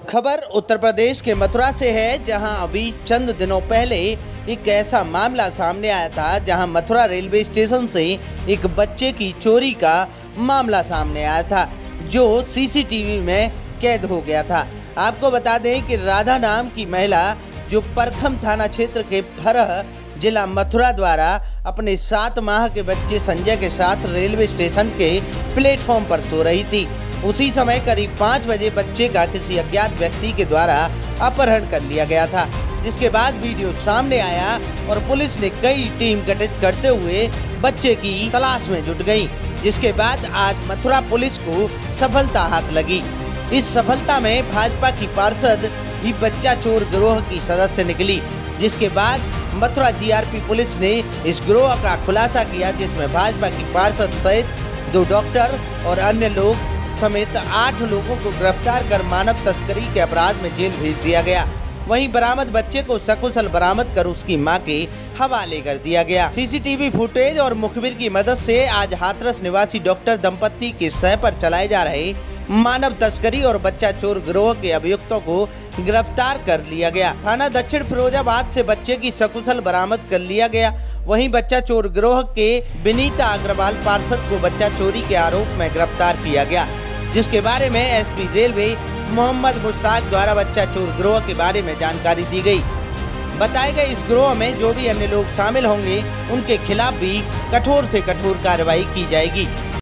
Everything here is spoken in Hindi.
खबर उत्तर प्रदेश के मथुरा से है, जहां अभी चंद दिनों पहले एक ऐसा मामला सामने आया था जहां मथुरा रेलवे स्टेशन से एक बच्चे की चोरी का मामला सामने आया था, जो सीसीटीवी में कैद हो गया था। आपको बता दें कि राधा नाम की महिला, जो परखम थाना क्षेत्र के फरह जिला मथुरा द्वारा अपने 7 माह के बच्चे संजय के साथ रेलवे स्टेशन के प्लेटफॉर्म पर सो रही थी। उसी समय करीब 5 बजे बच्चे का किसी अज्ञात व्यक्ति के द्वारा अपहरण कर लिया गया था, जिसके बाद वीडियो सामने आया और पुलिस ने कई टीम गठित करते हुए बच्चे की तलाश में जुट गई, जिसके बाद आज मथुरा पुलिस को सफलता हाथ लगी। इस सफलता में भाजपा की पार्षद भी बच्चा चोर गिरोह की सदस्य निकली, जिसके बाद मथुरा जीआरपी पुलिस ने इस गिरोह का खुलासा किया, जिसमें भाजपा की पार्षद सहित 2 डॉक्टर और अन्य लोग समेत 8 लोगों को गिरफ्तार कर मानव तस्करी के अपराध में जेल भेज दिया गया। वहीं बरामद बच्चे को सकुशल बरामद कर उसकी मां के हवाले कर दिया गया। सीसीटीवी फुटेज और मुखबिर की मदद से आज हाथरस निवासी डॉक्टर दंपत्ति के सह पर चलाए जा रहे मानव तस्करी और बच्चा चोर गिरोह के अभियुक्तों को गिरफ्तार कर लिया गया। थाना दक्षिण फिरोजाबाद से बच्चे की सकुशल बरामद कर लिया गया। वहीं बच्चा चोर गिरोह के विनीता अग्रवाल पार्षद को बच्चा चोरी के आरोप में गिरफ्तार किया गया, जिसके बारे में एसपी रेलवे मोहम्मद मुश्ताक द्वारा बच्चा चोर गिरोह के बारे में जानकारी दी गई। बताए गए इस गिरोह में जो भी अन्य लोग शामिल होंगे, उनके खिलाफ भी कठोर से कठोर कार्रवाई की जाएगी।